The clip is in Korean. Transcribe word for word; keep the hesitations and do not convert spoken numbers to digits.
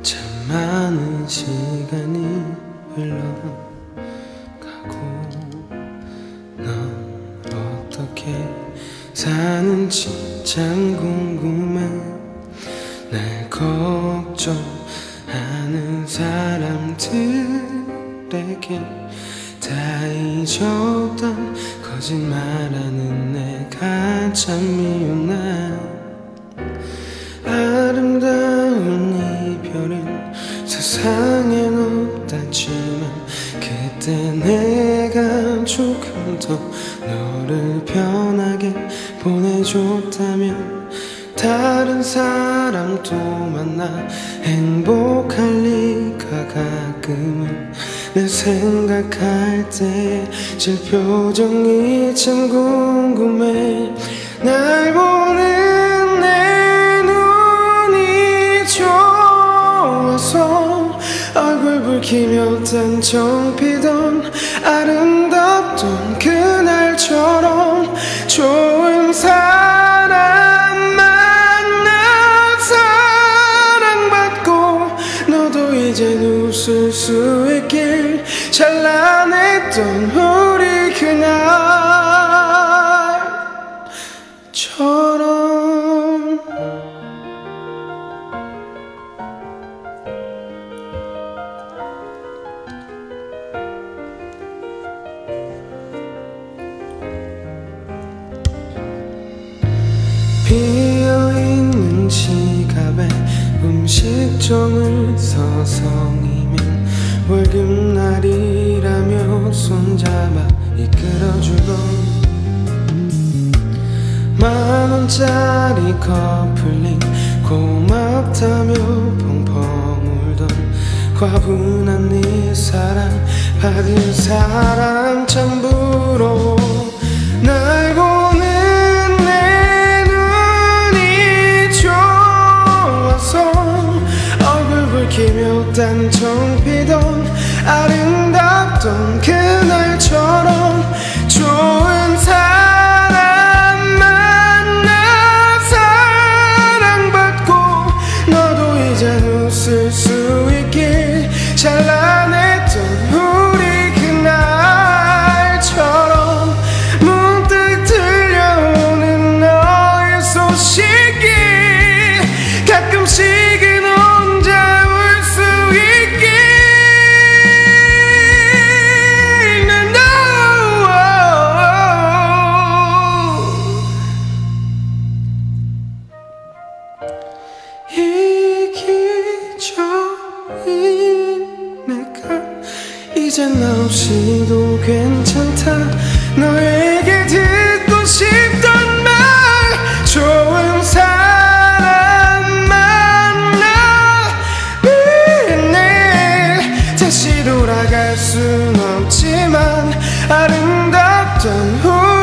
참 많은 시간이 흘러가고 넌 어떻게 사는지 참 궁금해. 날 걱정하는 사람들에게 다 잊었던 거짓말하는 내가 참 미운나. 아름다운 이별은 세상엔 없다지만 그때 내가 조금 더 너를 편하게 보내줬다면 다른 사람도 만나 행복할 리가. 가끔은 내 생각할 때 질 표정이 참 궁금해. 날 보는 내 눈이 좋아서 얼굴 붉히며 단청 피던 아름답던 그날처럼 좋은 사람 만나 사랑받고 너도 이젠 웃을 수 있길. 찬란했던 우리 그날처럼. 비어있는 지갑에 음식점을 서성이면 월급날이라며 손잡아 이끌어주던 만원짜리 커플링 고맙다며 펑펑 울던 과분한 네 사랑 받은 사람 참 부러워. 날 보는 내 눈이 좋아서 얼굴 붉히며 단청 피던 아름답던 그날처럼 좋은 사람 만나 사랑받고 너도 이젠 웃을 수 있길. 찬란했던 우리 그날처럼 문득 들려오는 너의 소식이 가끔씩은 혼자 울 수 있길. 이기적인 내가 이젠 나 없이도 괜찮다. 너에게 듣고 싶던 말 좋은 사람 만나 매일 다시 돌아갈 순 없지만 아름답던 후